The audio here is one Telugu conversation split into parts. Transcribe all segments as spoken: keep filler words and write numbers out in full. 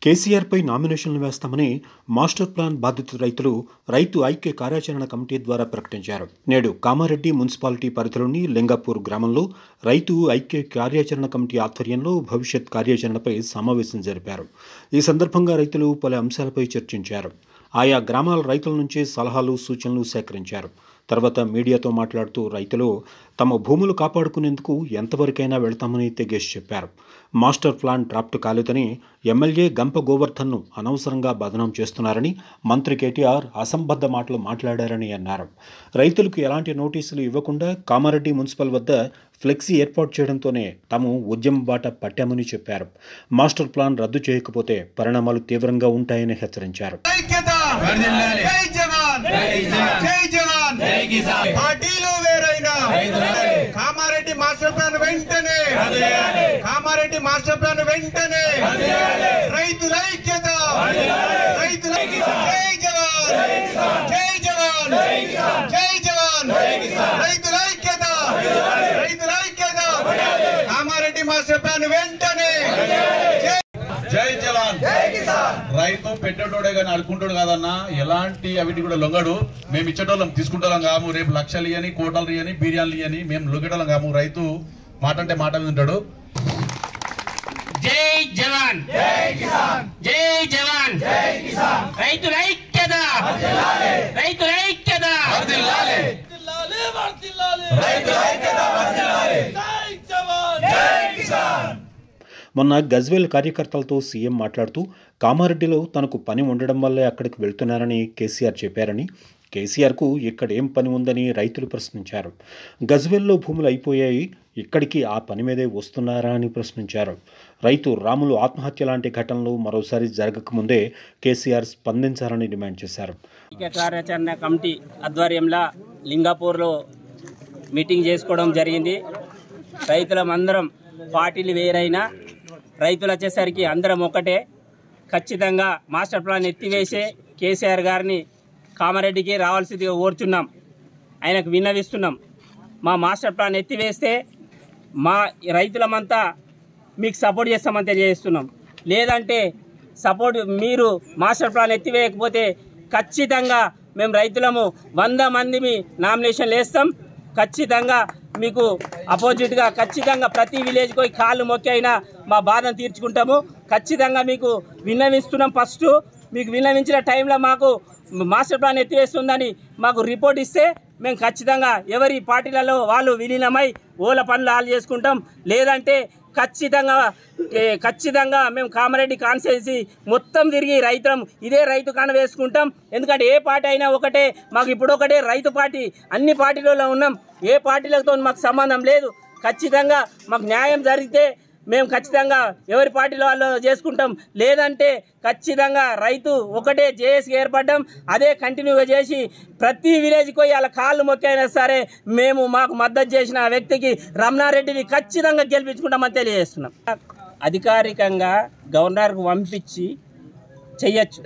కేసీఆర్ పై నామినేషన్లు వేస్తామని మాస్టర్ ప్లాన్ బాధిత రైతులు రైతు ఐక్య కార్యాచరణ కమిటీ ద్వారా ప్రకటించారు. నేడు కామారెడ్డి మున్సిపాలిటీ పరిధిలోని లింగాపూర్ గ్రామంలో రైతు ఐక్య కార్యాచరణ కమిటీ ఆధ్వర్యంలో భవిష్యత్ కార్యాచరణపై సమావేశం జరిపారు. ఈ సందర్భంగా రైతులు పలు అంశాలపై చర్చించారు. ఆయా గ్రామాల రైతుల నుంచి సలహాలు సూచనలు సేకరించారు. తర్వాత మీడియాతో మాట్లాడుతూ రైతులు తమ భూములు కాపాడుకునేందుకు ఎంతవరకైనా వెళతామని తెగేసి చెప్పారు. మాస్టర్ ప్లాన్ డ్రాఫ్ట్ కాలేదని ఎమ్మెల్యే గంప గోవర్ధన్ను అనవసరంగా బదనాం చేస్తున్నారని, మంత్రి కేటీఆర్ అసంబద్ధ మాటలు మాట్లాడారని అన్నారు. రైతులకు ఎలాంటి నోటీసులు ఇవ్వకుండా కామారెడ్డి మున్సిపల్ వద్ద ఫ్లెక్సీ ఏర్పాటు చేయడంతోనే తాము ఉద్యమ బాట పట్టామని చెప్పారు. మాస్టర్ ప్లాన్ రద్దు చేయకపోతే పరిణామాలు తీవ్రంగా ఉంటాయని హెచ్చరించారు. కామారెడ్డి మాస్టర్ ప్లాన్ వెంటనే కామారెడ్డి మాస్టర్ ప్లాన్ వెంటనే రైతుల ఐక్యత రైతుల జై జవాన్ జై జవాన్ జై జవాన్ రైతుల ఐక్యత రైతుల ఐక్యత కామారెడ్డి మాస్టర్ ప్లాన్ వెంటనే జై జవాన్ రైతు పెట్టేటోడే కానీ అడుకుంటాడు కాదన్నా, ఎలాంటి అవిటి కూడా లొంగడు. మేము ఇచ్చేటోళ్ళం తీసుకుంటాం కాము, రేపు లక్షలు ఇయని కోటలు ఇయని బిర్యానీలు ఇయని మేము లొంగేటోళ్ళం కాము. రైతు మాట అంటే మాట మీద ఉంటాడు. జై జవాన్ జై కిసాన్ జై జవాన్ జై కిసాన్ రైతు ఐక్యత రైతు ఐక్యత వర్ధిల్లాలి వర్ధిల్లాలి రైతు ఐక్యత వర్ధిల్లాలి జై జవాన్ జై కిసాన్. మొన్న గజ్వేల్ కార్యకర్తలతో సీఎం మాట్లాడుతూ కామారెడ్డిలో తనకు పని ఉండడం వల్లే అక్కడికి వెళ్తున్నారని కేసీఆర్ చెప్పారని, కేసీఆర్కు ఇక్కడ ఏం పని ఉందని రైతులు ప్రశ్నించారు. గజ్వేల్లో భూములు అయిపోయాయి, ఇక్కడికి ఆ పని మీదే వస్తున్నారా అని ప్రశ్నించారు. రైతు రాములు ఆత్మహత్య లాంటి ఘటనలు మరోసారి జరగకముందే కేసీఆర్ స్పందించాలని డిమాండ్ చేశారు. ఐక్య కార్యాచరణ కమిటీ ఆధ్వర్యంలో లింగాపూర్లో మీటింగ్ చేసుకోవడం జరిగింది. రైతులమందరం పార్టీలు వేరైనా రైతులు వచ్చేసరికి అందరం ఒకటే. ఖచ్చితంగా మాస్టర్ ప్లాన్ ఎత్తివేసే కేసీఆర్ గారిని కామారెడ్డికి రావాల్సిందిగా కోరుచున్నాం, ఆయనకు విన్నవిస్తున్నాం. మా మాస్టర్ ప్లాన్ ఎత్తివేస్తే మా రైతులమంతా మీకు సపోర్ట్ చేస్తామని తెలియజేస్తున్నాం. లేదంటే సపోర్ట్ మీరు మాస్టర్ ప్లాన్ ఎత్తివేయకపోతే ఖచ్చితంగా మేము రైతులము వంద మంది నామినేషన్లు వేస్తాం. ఖచ్చితంగా మీకు అపోజిట్గా ఖచ్చితంగా ప్రతి విలేజ్కి పోయి కాళ్ళు మొక్కి అయినా మా బాధను తీర్చుకుంటాము. ఖచ్చితంగా మీకు విన్నవిస్తున్నాం. ఫస్ట్ మీకు విన్నవించిన టైంలో మాకు మాస్టర్ ప్లాన్ ఎత్తివేస్తుందని మాకు రిపోర్ట్ ఇస్తే మేము ఖచ్చితంగా ఎవరి పార్టీలలో వాళ్ళు విలీనమై ఓల పనులు ఆలు చేసుకుంటాం. లేదంటే ఖచ్చితంగా ఖచ్చితంగా మేము కామారెడ్డి కాన్స్టిట్యున్సీ మొత్తం తిరిగి రైతులం ఇదే రైతు కాన వేసుకుంటాం. ఎందుకంటే ఏ పార్టీ అయినా ఒకటే, మాకు ఇప్పుడు ఒకటే రైతు పార్టీ. అన్ని పార్టీలలో ఉన్నాం, ఏ పార్టీలతో మాకు సంబంధం లేదు. ఖచ్చితంగా మాకు న్యాయం జరిగితే మేము ఖచ్చితంగా ఎవరి పార్టీలో వాళ్ళు చేసుకుంటాం. లేదంటే ఖచ్చితంగా రైతు ఒకటే జేఏసీకి ఏర్పడ్డాం, అదే కంటిన్యూగా చేసి ప్రతి విలేజ్కి పోయి వాళ్ళ కాళ్ళు మొక్కైనా సరే మేము మాకు మద్దతు చేసిన వ్యక్తికి రమణారెడ్డిని ఖచ్చితంగా గెలిపించుకుంటామని తెలియజేస్తున్నాం. అధికారికంగా గవర్నర్కు పంపించి చెయ్యొచ్చు,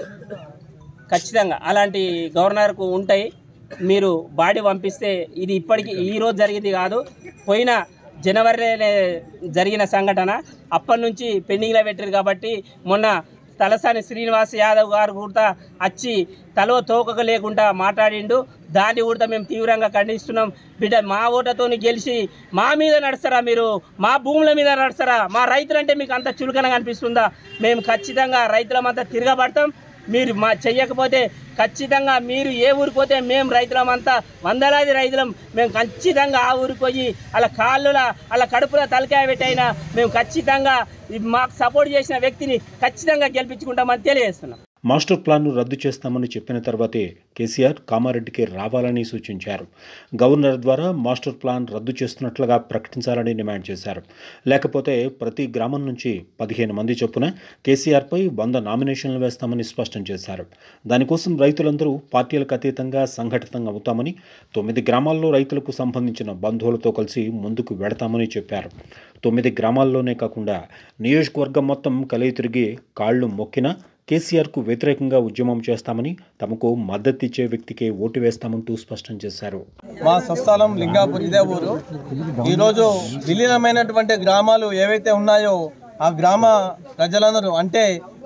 ఖచ్చితంగా అలాంటి గవర్నర్కు ఉంటాయి. మీరు బాడీ పంపిస్తే ఇది ఇప్పటికీ ఈరోజు జరిగింది కాదు, పోయిన జనవరిలో జరిగిన సంఘటన. అప్పటి నుంచి పెండింగ్లో పెట్టారు కాబట్టి మొన్న తలసాని శ్రీనివాస్ యాదవ్ గారు కూడా వచ్చి తలో తోకక లేకుండా మాట్లాడిండు. దాన్ని కూడా మేము తీవ్రంగా ఖండిస్తున్నాం. బిడ్డ మా ఓటతో గెలిచి మా మీద నడుస్తారా, మీరు మా భూముల మీద నడుస్తారా, మా రైతులంటే మీకు అంత చులకనగా అనిపిస్తుందా? మేము ఖచ్చితంగా రైతులమంతా తిరగబడతాం. మీరు మా చెయ్యకపోతే ఖచ్చితంగా మీరు ఏ ఊరికి పోతే మేము రైతులమంతా వందలాది రైతులం మేము ఖచ్చితంగా ఆ ఊరికి పోయి అలా కాళ్ళుల అలా కడుపుల తలకాయ పెట్టైనా మేము ఖచ్చితంగా మాకు సపోర్ట్ చేసిన వ్యక్తిని ఖచ్చితంగా గెలిపించుకుంటామని తెలియజేస్తున్నాం. మాస్టర్ ప్లాన్ను రద్దు చేస్తామని చెప్పిన తర్వాతే కేసీఆర్ కామారెడ్డికి రావాలని సూచించారు. గవర్నర్ ద్వారా మాస్టర్ ప్లాన్ రద్దు చేస్తున్నట్లుగా ప్రకటించాలని డిమాండ్ చేశారు. లేకపోతే ప్రతి గ్రామం నుంచి పదిహేను మంది చొప్పున కేసీఆర్పై వంద నామినేషన్లు వేస్తామని స్పష్టం చేశారు. దానికోసం రైతులందరూ పార్టీలకు అతీతంగా సంఘటితంగా అవుతామని, తొమ్మిది గ్రామాల్లో రైతులకు సంబంధించిన బంధువులతో కలిసి ముందుకు వెడతామని చెప్పారు. తొమ్మిది గ్రామాల్లోనే కాకుండా నియోజకవర్గం మొత్తం కలిగి తిరిగి కాళ్లు మొక్కినా కేసీఆర్కు వ్యతిరేకంగా ఉద్యమం చేస్తామని, తమకు మద్దతిచ్చే వ్యక్తికే ఓటు వేస్తామంటూ స్పష్టం చేశారు. మా స్వస్థలం లింగాపూర్, ఇదే ఊరు. ఈరోజు విలీనమైనటువంటి గ్రామాలు ఏవైతే ఉన్నాయో ఆ గ్రామ ప్రజలందరూ అంటే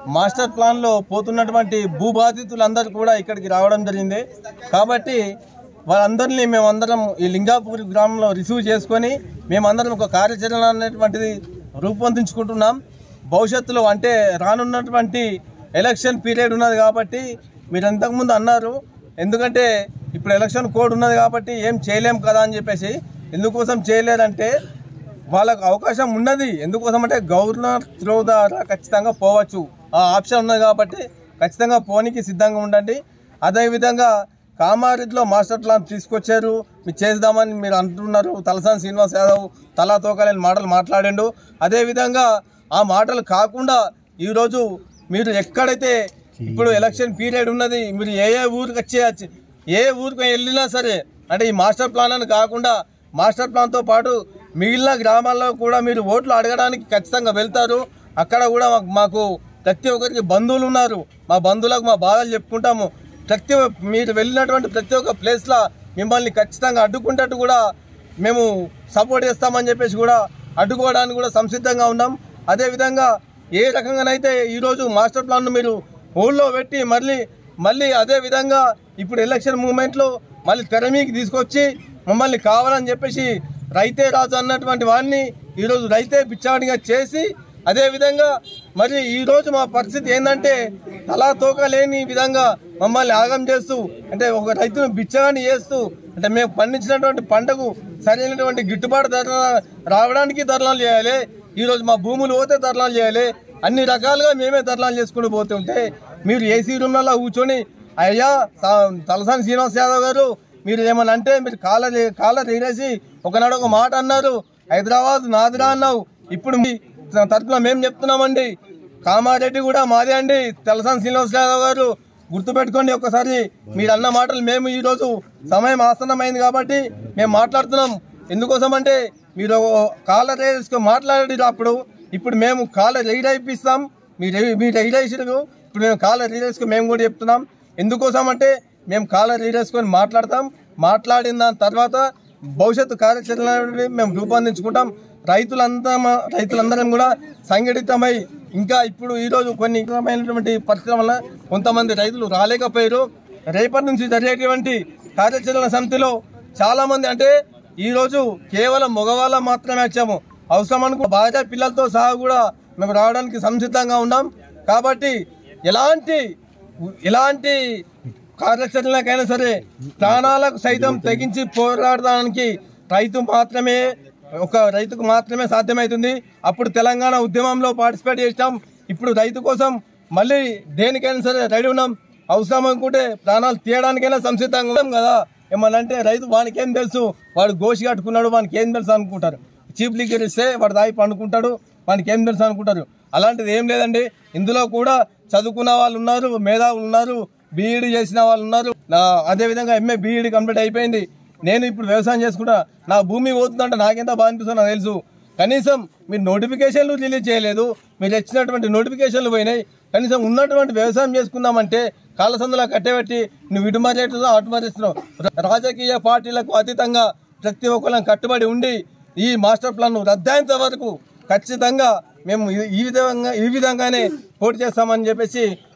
మాస్టర్ ప్లాన్లో పోతున్నటువంటి భూబాధితులందరూ కూడా ఇక్కడికి రావడం జరిగింది. కాబట్టి వాళ్ళందరినీ మేమందరం ఈ లింగాపూర్ గ్రామంలో రిసీవ్ చేసుకొని మేమందరం ఒక కార్యాచరణ అనేటువంటిది రూపొందించుకుంటున్నాం. భవిష్యత్తులో అంటే రానున్నటువంటి ఎలక్షన్ పీరియడ్ ఉన్నది కాబట్టి మీరు ఇంతకుముందు అన్నారు, ఎందుకంటే ఇప్పుడు ఎలక్షన్ కోడ్ ఉన్నది కాబట్టి ఏం చేయలేం కదా అని చెప్పేసి. ఎందుకోసం చేయలేదంటే వాళ్ళకు అవకాశం ఉన్నది, ఎందుకోసం అంటే గవర్నర్ త్రో ద్వారా ఖచ్చితంగా పోవచ్చు, ఆ ఆప్షన్ ఉన్నది కాబట్టి ఖచ్చితంగా పోనీకి సిద్ధంగా ఉండండి. అదేవిధంగా కామారెడ్డిలో మాస్టర్ ప్లాన్ తీసుకొచ్చారు, మీరు చేద్దామని మీరు అంటున్నారు. తలసాని శ్రీనివాస్ యాదవ్ తలా తోకలేని మాటలు మాట్లాడిండు. అదేవిధంగా ఆ మాటలు కాకుండా ఈరోజు మీరు ఎక్కడైతే ఇప్పుడు ఎలక్షన్ పీరియడ్ ఉన్నది, మీరు ఏ ఏ ఊరికి వచ్చే ఏ ఊరికి వెళ్ళినా సరే అంటే ఈ మాస్టర్ ప్లాన్ అని కాకుండా మాస్టర్ ప్లాన్తో పాటు మిగిలిన గ్రామాల్లో కూడా మీరు ఓట్లు అడగడానికి ఖచ్చితంగా వెళ్తారు. అక్కడ కూడా మాకు ప్రతి ఒక్కరికి బంధువులు ఉన్నారు, మా బంధువులకు మా బాధలు చెప్పుకుంటాము. ప్రతి మీరు వెళ్ళినటువంటి ప్రతి ఒక్క ప్లేస్లో మిమ్మల్ని ఖచ్చితంగా అడ్డుకుంటట్టు కూడా మేము సపోర్ట్ చేస్తామని చెప్పేసి కూడా అడ్డుకోవడానికి కూడా సంసిద్ధంగా ఉన్నాం. అదేవిధంగా ఏ రకంగానైతే ఈరోజు మాస్టర్ ప్లాన్ను మీరు ఊళ్ళో పెట్టి మళ్ళీ మళ్ళీ అదేవిధంగా ఇప్పుడు ఎలక్షన్ మూమెంట్లో మళ్ళీ తెర మీదకి తీసుకొచ్చి మమ్మల్ని కావాలని చెప్పేసి రైతే రాజు అన్నటువంటి వాడిని ఈరోజు రైతే పిచ్చాడిగా చేసి అదేవిధంగా మరి ఈరోజు మా పరిస్థితి ఏంటంటే తలా తోక లేని విధంగా మమ్మల్ని ఆగం చేస్తూ అంటే ఒక రైతును బిచ్చగాని చేస్తూ అంటే మేము పండించినటువంటి పంటకు సరైనటువంటి గిట్టుబాటు ధర రావడానికి ధర్నాలు చేయాలి, ఈరోజు మా భూములు పోతే ధర్నాలు చేయాలి, అన్ని రకాలుగా మేమే ధర్నాలు చేసుకుని పోతుంటే మీరు ఏసీ రూమ్లలో కూర్చొని అయ్యా తలసాని శ్రీనివాస్ యాదవ్ గారు మీరు ఏమన్నా అంటే మీరు కాల కాల తీరేసి ఒకనాడు ఒక మాట అన్నారు, హైదరాబాద్ నాదిరా అన్నావు. ఇప్పుడు మీ తరఫున మేము చెప్తున్నామండి, కామారెడ్డి కూడా మాదే అండి. తలసాని శ్రీనివాస్ యాదవ్ గారు గుర్తుపెట్టుకోండి ఒక్కసారి, మీరు అన్న మాటలు మేము ఈరోజు సమయం ఆసన్నమైంది కాబట్టి మేము మాట్లాడుతున్నాం. ఎందుకోసం అంటే మీరు కాల రేసుకు మాట్లాడారు అప్పుడు, ఇప్పుడు మేము కాల రైరైపిస్తాం, మీరు మీరు రైరేసారు, ఇప్పుడు మేము కాల రైరేసుకు మేము కూడా చెప్తున్నాం. ఎందుకోసం అంటే మేము కాల రైరేసుకొని మాట్లాడతాం, మాట్లాడిన దాని తర్వాత భవిష్యత్తు కార్యాచరణ మేము రూపొందించుకుంటాం. రైతులంతా రైతులందరం కూడా సంఘటితమై ఇంకా ఇప్పుడు ఈరోజు కొన్ని రకమైనటువంటి పరిస్థితుల వల్ల కొంతమంది రైతులు రాలేకపోయారు. రేపటి నుంచి జరిగేటువంటి కార్యాచరణ సమితిలో చాలామంది అంటే ఈరోజు కేవలం మగవాళ్ళ మాత్రమే వచ్చాము, అవసరం అనుకో భార్య పిల్లలతో సహా కూడా మేము రావడానికి సంసిద్ధంగా ఉన్నాం. కాబట్టి ఎలాంటి ఎలాంటి కార్యాచరణకైనా సరే ప్రాణాలకు సైతం తెగించి పోరాడడానికి రైతు మాత్రమే ఒక రైతుకు మాత్రమే సాధ్యమవుతుంది. అప్పుడు తెలంగాణ ఉద్యమంలో పార్టిసిపేట్ చేసాం, ఇప్పుడు రైతు కోసం మళ్ళీ దేనికైనా సరే రెడీ ఉన్నాం. అవసరం అనుకుంటే ప్రాణాలు తీయడానికైనా సంసిద్ధంగా ఉన్నాం కదా. ఏమనంటే రైతు వానికి ఏం తెలుసు, వాడు గోషి కట్టుకున్నాడు వానికి ఏం తెలుసు అనుకుంటారు, చీప్ లిక్కర్ ఇస్తే వాడు దాయి పండుకుంటాడు వానికి ఏం తెలుసు అనుకుంటారు. అలాంటిది ఏం లేదండి, ఇందులో కూడా చదువుకున్న వాళ్ళు ఉన్నారు, మేధావులు ఉన్నారు, బీఈడీ చేసిన వాళ్ళు ఉన్నారు, అదేవిధంగా ఎంఏ బీఈడీ కంప్లీట్ అయిపోయింది. నేను ఇప్పుడు వ్యవసాయం చేసుకుంటా, నా భూమి పోతుందంటే నాకెంత బాగా అనిపిస్తుందో నాకు తెలుసు. కనీసం మీరు నోటిఫికేషన్లు రిలీజ్ చేయలేదు, మీరు ఇచ్చినటువంటి నోటిఫికేషన్లు పోయినాయి. కనీసం ఉన్నటువంటి వ్యవసాయం చేసుకుందామంటే కాళ్ళ సందులా కట్టబెట్టి నువ్వు ఇటు మరేస్తున్నావు అటు మరేస్తున్నావు. రాజకీయ పార్టీలకు అతీతంగా ప్రతి ఒక్కళ్ళని కట్టుబడి ఉండి ఈ మాస్టర్ ప్లాన్ రద్దయ్యేంత వరకు ఖచ్చితంగా మేము ఈ విధంగా ఈ విధంగానే పోటీ చేస్తామని చెప్పేసి